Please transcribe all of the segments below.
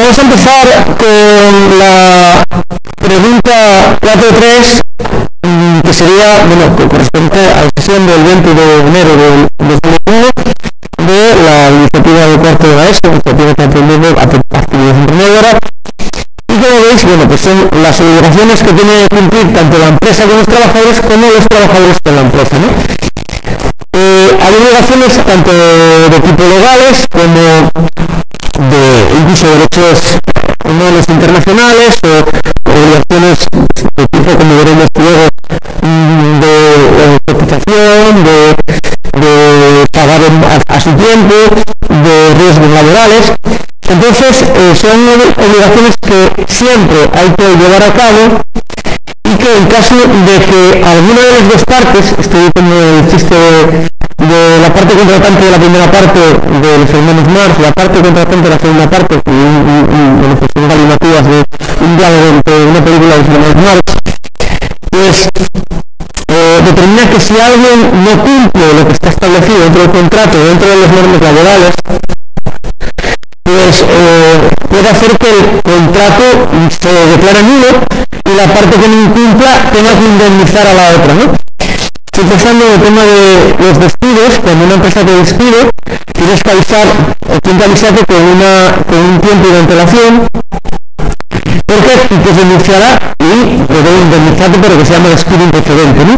vamos a empezar con la pregunta 4.3, que sería, bueno, que corresponde a la sesión del 20 de enero del 2021 de la iniciativa de cuarto de la ESO, iniciativa que ha aprendido actividad emprendedora. Y como veis, bueno, pues son las obligaciones que tiene que cumplir tanto la empresa con los trabajadores como los trabajadores con la empresa, ¿no? Hay obligaciones tanto de tipo legales como de incluso derechos humanos internacionales o obligaciones de tipo, como veremos luego, de cotización, de pagar a su tiempo, de riesgos laborales. Entonces son obligaciones que siempre hay que llevar a cabo y que en caso de que alguna de las dos partes, estoy como el chiste de la parte contratante de la primera parte de los hermanos Marx, la parte contratante de la segunda parte, pues son galimativas de un diálogo de una película de los hermanos Marx, pues determina que si alguien no cumple lo que está establecido dentro del contrato, dentro de las normas laborales, pues puede hacer que el contrato se declare nulo y la parte que no incumpla tenga que indemnizar a la otra, ¿no? Estoy pensando en el tema de los despidos. Cuando una empresa te despide, tienes que avisar, o tienes que avisarte con un tiempo de antelación, porque te denunciará y puede indemnizarte por lo que se llama despido improcedente, ¿no?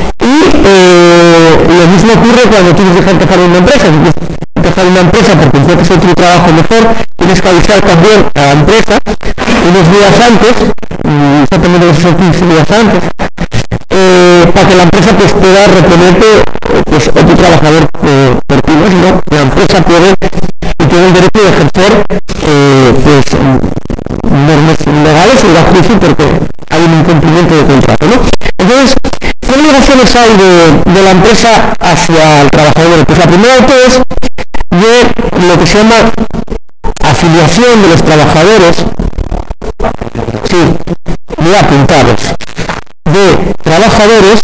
Y lo mismo ocurre cuando quieres dejar una empresa. Si quieres dejar una empresa porque encuentras otro trabajo mejor, tienes que avisar también a la empresa unos días antes, exactamente los 15 días antes, para que la empresa pues pueda reponerte pues otro trabajador por ti, ¿no? Si no, la empresa puede y tiene el derecho de ejercer pues normas legales o ir a juicio porque hay un incumplimiento de contrato, ¿no? Entonces, ¿qué obligaciones hay de la empresa hacia el trabajador? Pues la primera de todo es de lo que se llama afiliación de los trabajadores, sí, de apuntados, de trabajadores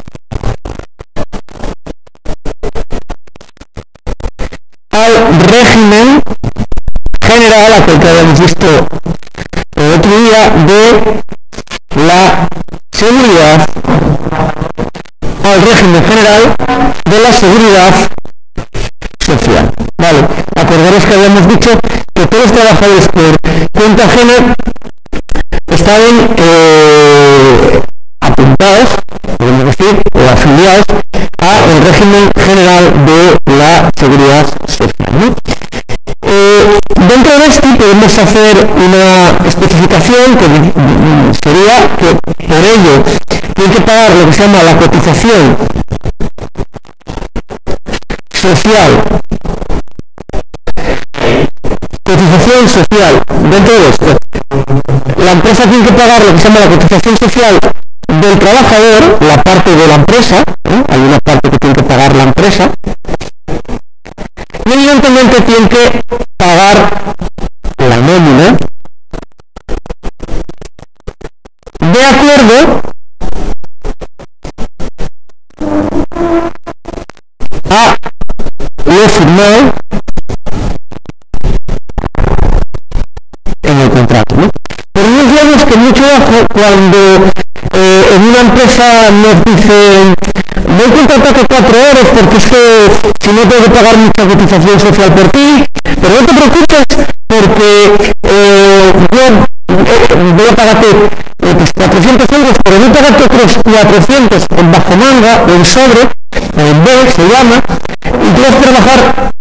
al régimen general, a que habíamos visto el otro día, de la seguridad, al régimen general de la seguridad social. Vale, acordaros que habíamos dicho que todos los trabajadores por cuenta ajena estaban apuntados, podemos decir, o afiliados al régimen general de la seguridad social, ¿no? Dentro de esto podemos hacer una especificación que sería que por ello tienen que pagar lo que se llama la cotización social. Cotización social. Dentro de esto, la empresa tiene que pagar lo que se llama la cotización social del trabajador, la parte de la empresa, hay una parte que tiene que pagar la empresa, y evidentemente tiene que pagar la nómina de acuerdo a lo firmado en el contrato, ¿no? Pero no digamos que mucho ojo cuando en una empresa nos dicen voy a contratarte 4 horas porque es que si no tengo que pagar mucha cotización social por ti, pero no te preocupes porque yo voy a pagarte pues 400 euros, pero no pagarte otros 400 en bajo manga o en sobre, o en B se llama, y tú vas a trabajar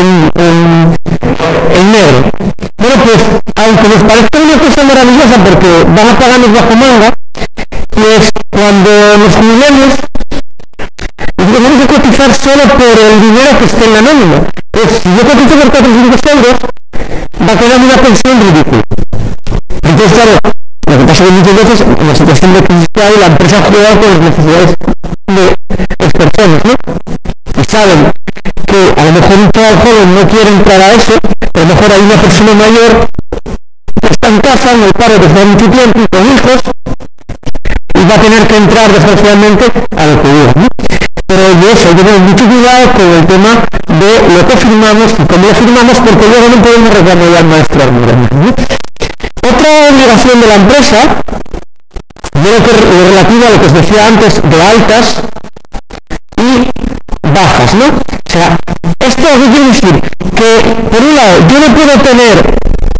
en negro. Bueno, pues aunque nos parezca una cosa maravillosa porque van a pagarnos bajo manga, pues cuando nos jubilemos tenemos que cotizar solo por el dinero que esté en la nómina. Pues si yo cotizo por 400 euros, va a quedar una pensión ridícula. Entonces, claro, lo que pasa es que muchas veces en la situación de crisis que hay, la empresa juega con las necesidades de las personas, ¿no? Y saben que a lo mejor un chaval joven no quiere entrar a eso, pero a lo mejor hay una persona mayor que está en casa, en el paro desde hace mucho tiempo, con hijos, y va a tener que entrar desgraciadamente a lo que diga, ¿no? Pero de eso hay que tener mucho cuidado con el tema de lo que firmamos y cómo lo firmamos, porque luego no podemos reclamarle al maestro quedar muy grande, ¿no? Otra obligación de la empresa, de lo relativo a lo que os decía antes, de altas y bajas, ¿no? O sea, esto ¿qué quiere decir? Que, por un lado, yo no puedo tener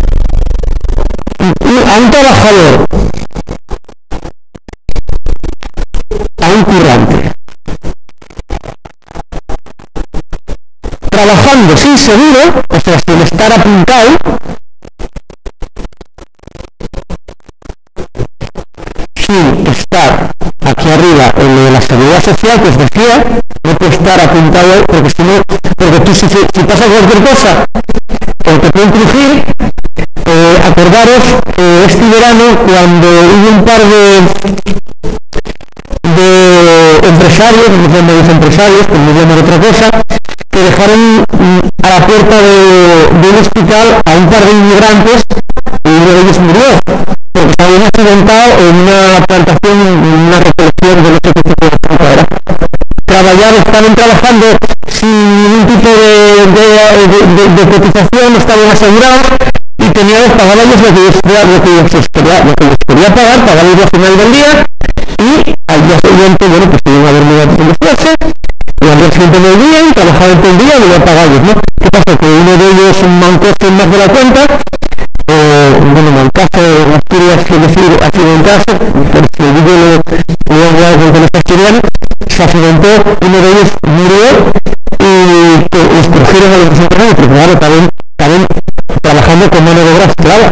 a un trabajador, a un currante, trabajando sin seguro, o sea, sin estar apuntado, sin estar aquí arriba en lo de la seguridad social que os decía, no puede estar apuntado porque si no, porque tú si pasa cualquier cosa o te pueden crujir. Acordaros este verano cuando hubo un par de empresarios, no sé si empresarios, pero no llaman otra cosa, que dejaron a la puerta de un hospital a un par de inmigrantes y uno de ellos murió porque se habían accidentado en una plantación, en una recolección de no sé qué tipo de planta era. Estaban trabajando sin ningún tipo de cotización, estaban asegurados y tenían que pagar ellos lo que les quería pagar, pagarles al final del día, y al día siguiente, bueno, pues tenían que haber muerto en los clases, y al día siguiente del día, y trabajaban todo el día, y iban pagarles, ¿no? ¿Qué pasa? Que uno de ellos mancose más de la cuenta, bueno, mancazo, Asturias, quiere decir, accidentarse, por si digo lo hago con los asturianos, se accidentó, uno de ellos murió, y los crujeron a los representantes, pero claro, también trabajando con mano de obra esclava,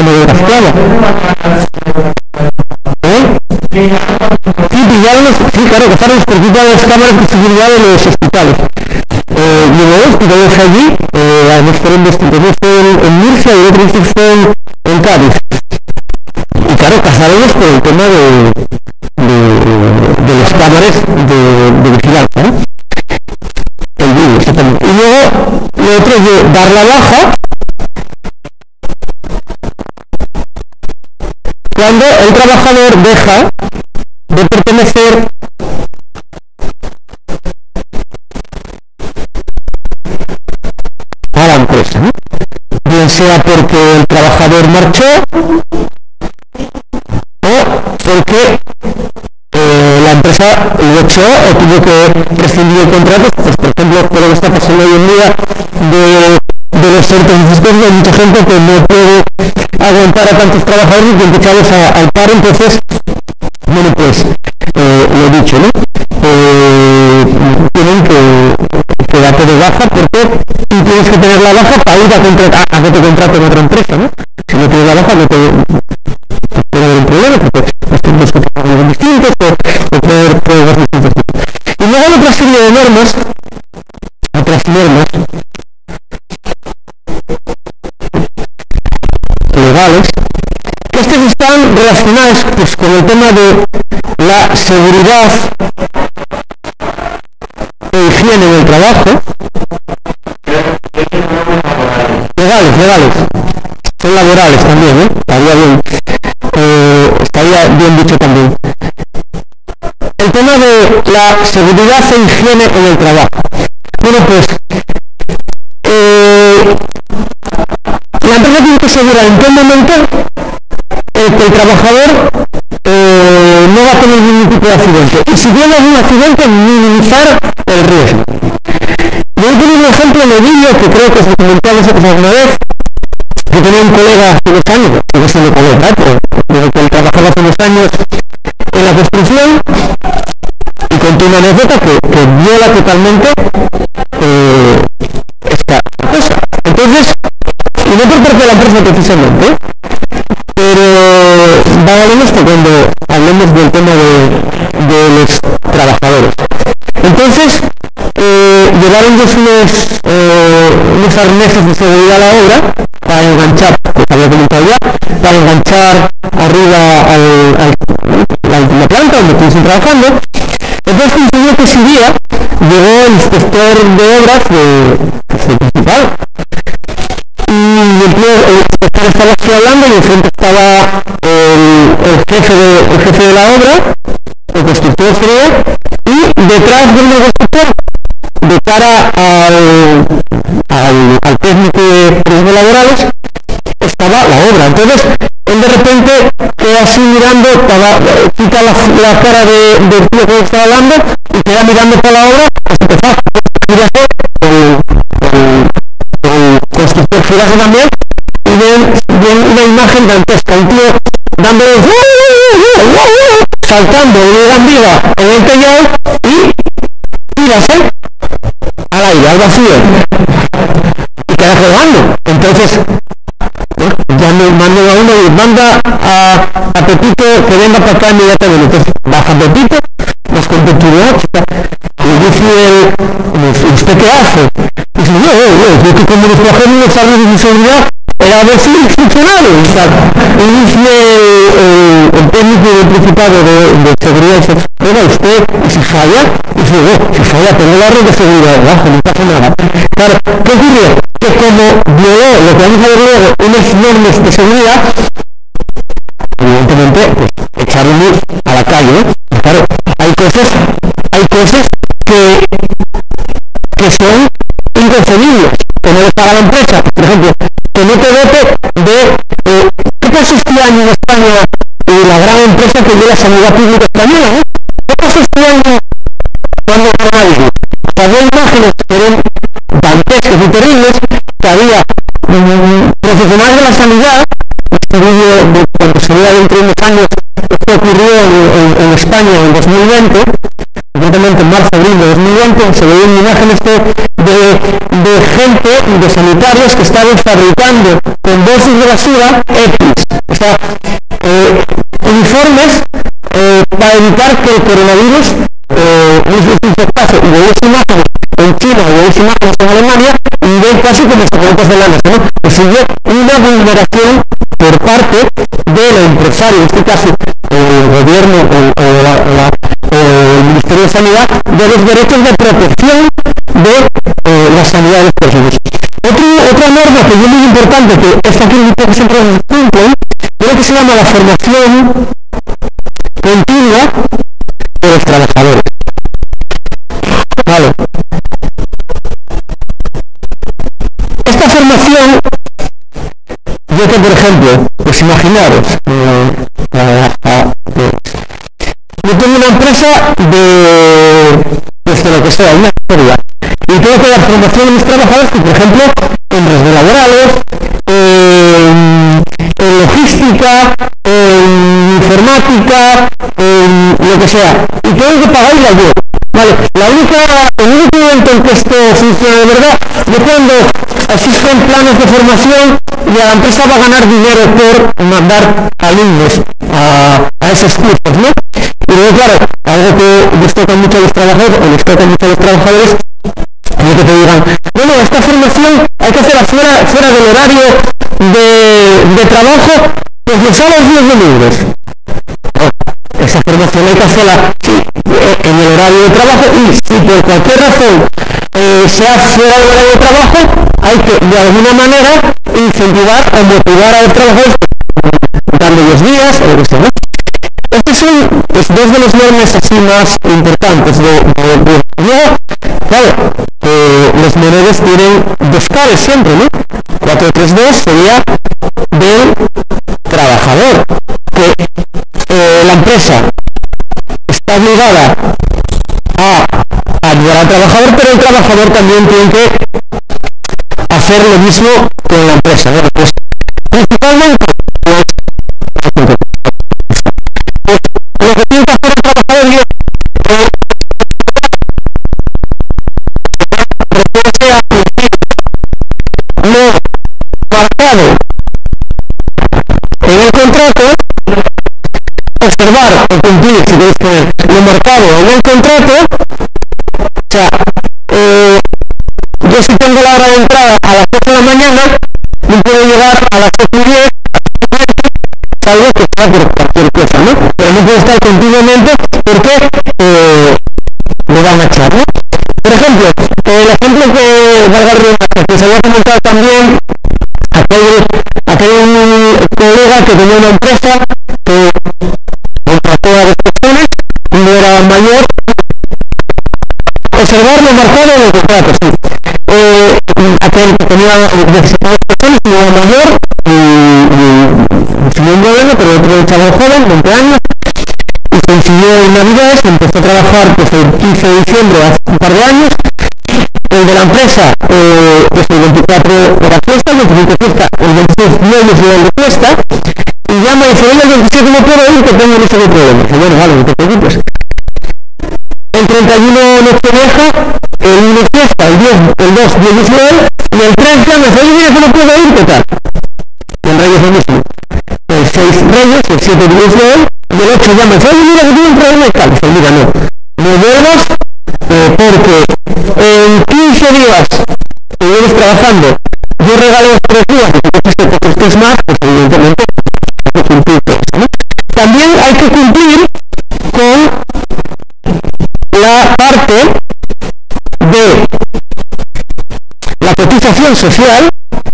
Sí, pillaron claro, costaron los principales cámaras de seguridad de los hospitales. Y luego hospitales allí, además fueron investigados en Murcia y otros en Cádiz. Y claro, casaron por el tema de las cámaras de vigilancia, ¿no? El vídeo, exactamente. Y luego, lo otro es dar la baja cuando el trabajador deja de pertenecer a la empresa, ¿no? Bien sea porque el trabajador marchó o porque la empresa lo echó o tuvo que rescindir el contrato, pues por ejemplo, por lo que está pasando hoy en día de los centros de asistencia, hay mucha gente que no puede aguantar a tantos trabajadores y tienen que echarlos al paro, entonces, bueno, pues, lo he dicho, ¿no? Tienen que darte de baja porque tú tienes que tener la baja para ir a que te contraten otra empresa, ¿no? Si no tienes la baja no puede haber un problema porque los tiempos que son distintos o puede haber distintos. Y luego hay otra serie de normas legales, que estas están relacionadas pues, con el tema de la seguridad e higiene en el trabajo. Legales. Son laborales también, estaría bien dicho también. El tema de la seguridad e higiene en el trabajo. Bueno, pues la empresa tiene que asegurar en qué momento que el trabajador no va a tener ningún tipo de accidente. Y si tiene algún accidente, minimizar el riesgo. Voy a poner un ejemplo en el vídeo que creo que os comenté alguna vez. Yo tenía un colega hace unos años, que no siendo colega, pero que él trabajaba hace unos años en la construcción y contó una anécdota que viola totalmente esta cosa. Entonces, y no por parte de la empresa precisamente, pero va a valer esto cuando hablemos del tema de los trabajadores. Entonces, llevaron unos arneses de seguridad a la obra para enganchar, pues había comentado ya, para enganchar arriba la planta donde estuviesen trabajando. Entonces coincidió que ese día llegó el inspector de obras del principal. Y el inspector estaba aquí hablando y enfrente estaba el jefe de la obra, el constructor creo, y detrás del constructor, de cara al técnico de riesgos laborales, acaba la obra. Entonces él de repente queda así mirando, quita la cara del tío que está hablando y queda mirando para la obra, pues empezó el constructor girase también, y ven una imagen dantesca, un tío dándole saltando de gran vida en el tellado y tirase al aire, al vacío, y queda colgando. Entonces ya me manda a uno y manda a Pepito que venga para acá inmediatamente. Entonces baja Pepito, nos contempla y dice ¿usted qué hace? Y dice yo que como los trajeron los servicios de seguridad era ver si funcionaron. Y dice el técnico del Principado de seguridad, dice, oiga, usted, si falla, dice, si falla, tengo la red de seguridad debajo, no pasa nada. Claro, ¿qué ocurrió? Que como violó lo que vamos a ver luego, unas normas de seguridad, evidentemente, pues, echaron a la calle, ¿no? Claro, hay cosas que son inconcebibles, que no les paga la empresa. Por ejemplo, que no te dote de ¿qué pasó este año en España y la gran empresa que lleva la sanidad pública española? ¿Qué pasó este año cuando coronavirus? Había imágenes que eran dantescas y terribles, que había profesionales de la sanidad. Este vídeo de cuando se veía dentro de unos años, esto ocurrió en España en 2020, concretamente en marzo-abril de 2020, se veían imágenes de gente, de sanitarios que estaban fabricando con bolsas de basura EPIs, o sea, uniformes para evitar que el coronavirus infectase. Y veis imágenes en China, veis imágenes en Alemania, y veis casi como sacadas de lana, ¿no? Pues hubo una vulneración por parte del empresario, en este caso el gobierno o el Ministerio de Sanidad, de los derechos de protección de la sanidad de las personas. Otra norma que es muy importante, que esta aquí que siempre nos cumplen, es lo que se llama la formación continua de los trabajadores. Vale. Esta formación, yo que por ejemplo, pues imaginaros, yo tengo una empresa de lo que sea, una historia, y tengo que dar formación a mis trabajadores, que por ejemplo, en redes laborales, en logística, en informática, en lo que sea, y tengo que pagarla yo. Vale, el único momento en que esto funciona de verdad es cuando existen planes de formación y a la empresa va a ganar dinero por mandar alumnos a esos cursos, ¿no? Y luego, claro, algo que les toca mucho a los trabajadores, o les toca mucho a los trabajadores, es que te digan, bueno, esta formación hay que hacerla fuera del horario de trabajo, pues les sale los días de libres. Esa formación hay que hacerla en el horario de trabajo, y si por cualquier razón sea fuera del horario de trabajo, hay que de alguna manera incentivar o motivar a los trabajadores dándoles días o lo que sea, ¿no? Estos son pues, dos de los normas así más importantes luego, claro, los menores tienen dos caras siempre, ¿no? 432 sería del trabajador, que la empresa está obligada a ayudar al trabajador, pero el trabajador también tiene que hacer lo mismo con la empresa, ¿no? Pues, principalmente lo que tiene que hacer el trabajador es lo marcado en el contrato, observar o cumplir, si queréis poner lo marcado en el contrato. O sea, yo si tengo la hora de entrada a las 8 de la mañana, no puedo llegar a las 8:10, salvo que sea por cualquier cosa, ¿no? Pero no puedo estar continuamente porque me van a echar, ¿no? Por ejemplo, el ejemplo que valga la que se había comentado también, aquel colega que tenía una empresa que contrató a 2 personas, uno era mayor, observar lo marcado en el contrato, sí. Aquel que tenía 17 personas, uno era mayor, y tuvo un problema, pero otro chaval joven, 20 años, y coincidió en Navidades, empezó a trabajar pues, el 15 de diciembre, hace un par de años. El de la empresa, pues el 24 era fiesta, el 25 fiesta, el 26 no es día de fiesta, y llama y dice, oye, el 27 no puedo ir, que tengo un de problemas. Dice, bueno, vale, no te preocupes. El 31 Nochevieja, el 1 fiesta, el 2 Día de Israel, y el 3 llama y dice, oye, mira que no puedo ir, ¿qué tal? Y el rey es lo mismo. El 6 Reyes, el 7 Día de Israel, y el 8 llama y dice, oye, mira que tengo un problema y tal. Dice, mira, no vuelvas, porque en 15 días que vienes trabajando, yo regalo 3 días, y que estés más, pues evidentemente hay que cumplir todo eso, ¿no? También hay que cumplir con la parte de la cotización social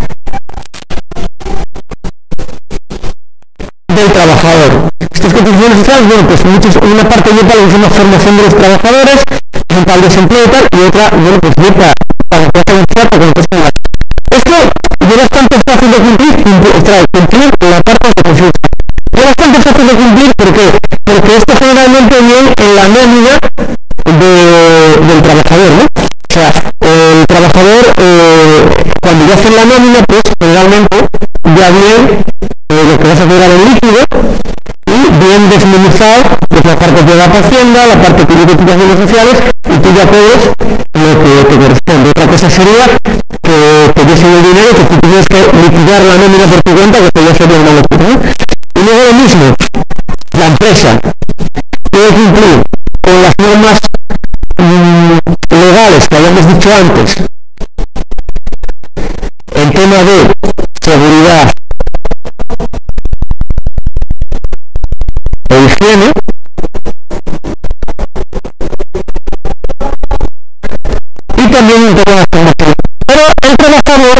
del trabajador. Estas cotizaciones sociales, bueno, pues una parte lleva a lo que se llama formación de los trabajadores, para el desempleo y tal, y otra, bueno, pues lleva para que haya un trato con el personal. Esto ya bastante fácil de cumplir la parte de cotización. Es bastante fácil de cumplir, ¿por qué? Porque esto generalmente viene en la nómina del trabajador, ¿no? O sea, el trabajador, cuando ya hace la nómina, pues generalmente ya viene lo que vas a cobrar en líquido y bien desmenuzado, pues la parte que da para Hacienda, la parte que de cotizaciones sociales, y tú ya cobras lo que te corresponde. Otra cosa sería que te diese el dinero, que tú tienes que liquidar la nómina por tu cuenta, que esto ya sería una locura, ¿no? Y luego lo mismo, la empresa debe cumplir con las normas legales que habíamos dicho antes en tema de seguridad e higiene, y también en tema de formación. Pero el trabajador,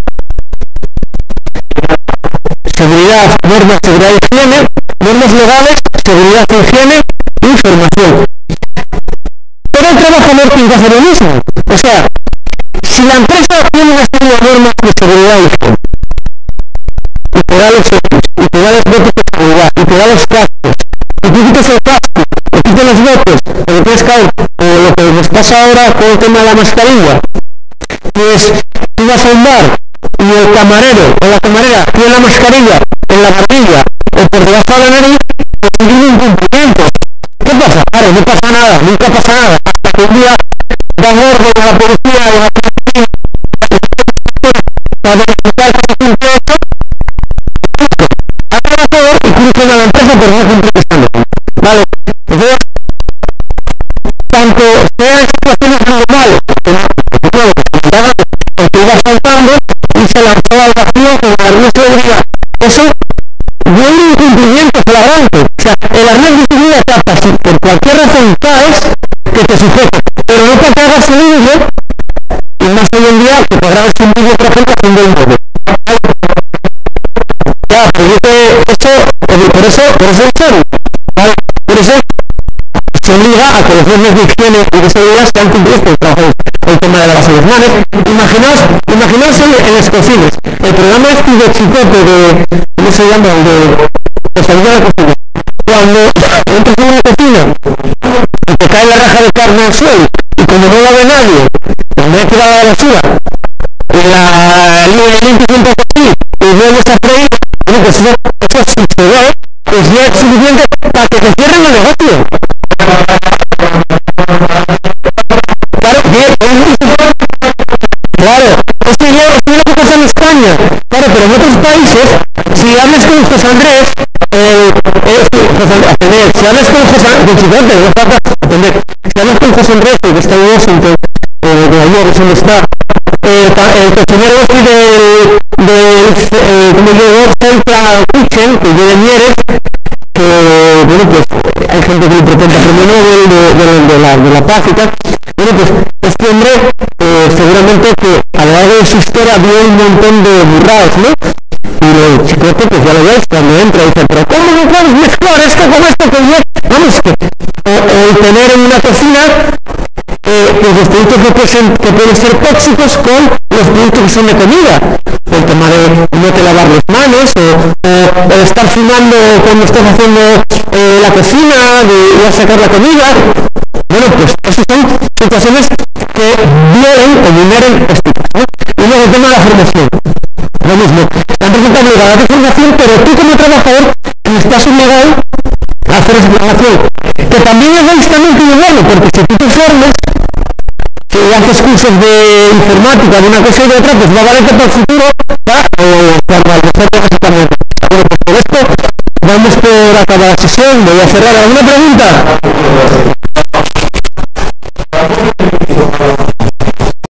seguridad, normas, seguridad y higiene, normas legales, seguridad e higiene y formación. Pero el trabajador tiene que hacer lo mismo. O sea, si la empresa tiene una serie de normas de seguridad y higiene, y te da los ojos, y te da los votos de seguridad, y te da los cascos, y tú quitas el casco, y quitas los votos, porque tienes que caer, lo que nos pasa ahora con el tema de la mascarilla, pues tú vas a un bar y el camarero o la camarera tiene la mascarilla en la barbilla o por debajo de la nariz, pues tiene un incumplimiento. ¿Qué pasa? Claro, no pasa nada, nunca pasa nada, hasta que un día da gordo de la policía de la policía para verificar que no cumple esto, al trabajador y cruzan a la empresa por no cumplir esta norma. ¿Vale? Entonces, tanto sea en situaciones normales, porque iba saltando y se lanzó al vacío con el arnés de seguridad. Eso no es un incumplimiento flagrante. O sea, el arnés de seguridad tapa si por cualquier razón caes, que te sujete, pero no te hagas el vídeo, y más hoy en día que podrás un vídeo, por ejemplo, haciendo un móvil. Ya, pero yo por eso ¿vale? Por eso se obliga a que los normas de higiene y de seguridad sean cumplidos por el trabajo, el tema de lavarse las manos. Imaginaos en las cocinas, el programa este de Chicote de, ¿cómo se llama? De salud de la cocina. Cuando entras en una cocina y te cae la raja de carne al suelo, y como no la ve nadie, donde hay que dar la basura, la limpias un poco así, y vuelves a freír, bueno, pues eso si se ve, pues ya es suficiente para que te cierren el negocio. Claro, es que yo lo que pasa en España, claro, pero en otros países, si hablas con José Andrés, si hablas con José Andrés, si hablas con José Andrés, que está en Washington, de Nueva York, es donde está, el cocinero como yo, Central Kitchen, que yo de Mieres, que, bueno, pues, hay gente que le pretende premio Nobel de la paz y tal. Bueno, pues, este hombre, seguramente que a lo largo de su historia vio un montón de burradas, ¿no? Y el chicote, pues ya lo veis, cuando entra y dice, pero ¿cómo no puedes mezclar esto con esto? Vamos, el tener en una cocina pues los productos que pueden ser tóxicos con los productos que son de comida. el tema de no te lavar las manos, o estar fumando cuando estás haciendo la cocina, de ir a sacar la comida. Bueno, pues esas son situaciones que violen o vulneren este caso, ¿no? Y luego el tema de la formación. Lo mismo, la empresa te obliga a dar formación, pero tú como trabajador estás obligado a hacer esa formación, que también es egoístamente bueno, porque si tú te formas, si haces cursos de informática, de una cosa y de otra, pues va a valerte para el futuro, o cuando a lo mejor tengas que estar. Bueno, pues por esto vamos por acabar la sesión. Voy a cerrar. ¿Alguna pregunta?